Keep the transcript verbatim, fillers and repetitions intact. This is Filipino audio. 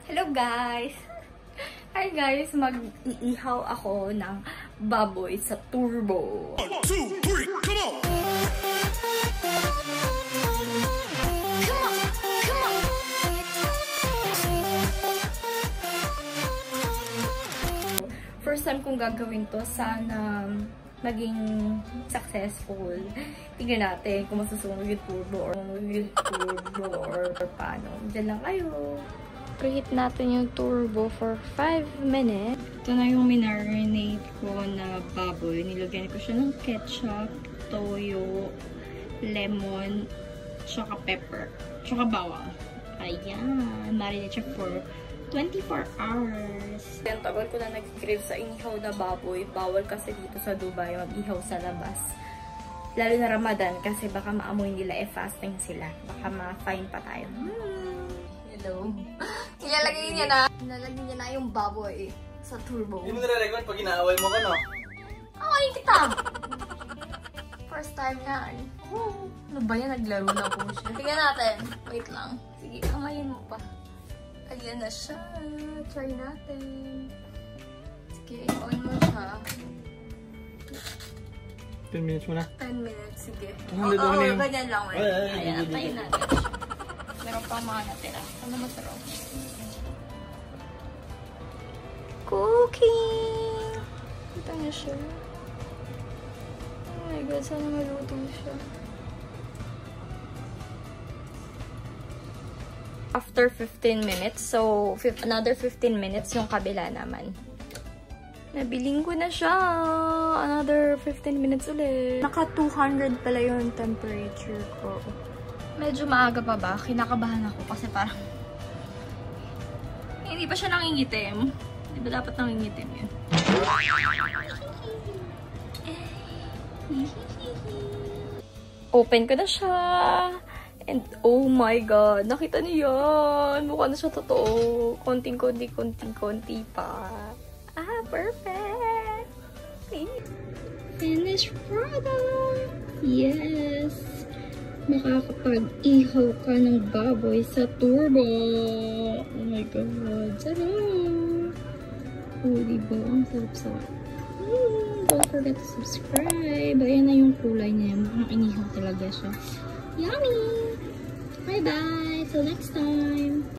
Hello guys! Hi guys! Mag-iihaw ako ng baboy sa turbo. one, two, three, come on! Come on! Come on! First time kong gagawin to. Sana maging successful. Tignan natin kung masusunod yung turbo or yung turbo or, or paano. Diyan lang kayo. Preheat natin yung turbo for five minutes. Ito na yung minarinate ko na baboy. Nilagyan ko siya ng ketchup, toyo, lemon, tsaka pepper, tsaka bawang. Ayan. Marinate siya for twenty-four hours. Yan, tagal ko na nag-crave sa inihaw na baboy. Bawal kasi dito sa Dubai mag-ihaw sa labas. Lalo na Ramadan kasi baka maamoy nila eh fasting sila. Baka ma-fine pa tayo. Hmm. Hello. Ilalagay niya na. Ilalagay niya na yung baboy sa turbo. Hindi mo nare-record pag inaaway mo ka, no? Away kita! First time yan. Oh, ano ba yan? Naglaro na po siya. Tingnan natin. Wait lang. Sige, kamayin mo pa. Ayan na siya. Try natin. Sige, on mo siya. ten minutes muna. ten minutes, sige. Oo, oh, oh, oh, ganyan lang. Wait. Ayan, antayin natin siya. Meron pa mga natira. Ano masarap? Cooking! Ito na siya. Oh my god, sana maluto siya. After fifteen minutes, so another fifteen minutes yung kabila naman. Nabiling ko na siya. Another fifteen minutes ulit. Naka two hundred pala yung temperature ko. Medyo maaga pa ba? Kinakabahan ako kasi parang hindi pa siya nangingitim. Di ba dapat nangingitim yun? Open ko na siya. And oh my god, nakita niyo yan. Mukha na siya totoo. Konting-konti, konting-konti pa. Ah, perfect! Finished product! Yes! Makakapag-ihaw ka ng baboy sa turbo! Oh my god! Sarap! Oh, diba? Ang sarap-sarap. Mm, don't forget to subscribe. Ayan na yung kulay niya. Mukhang inihaw talaga siya. Yummy! Bye-bye! Till next time!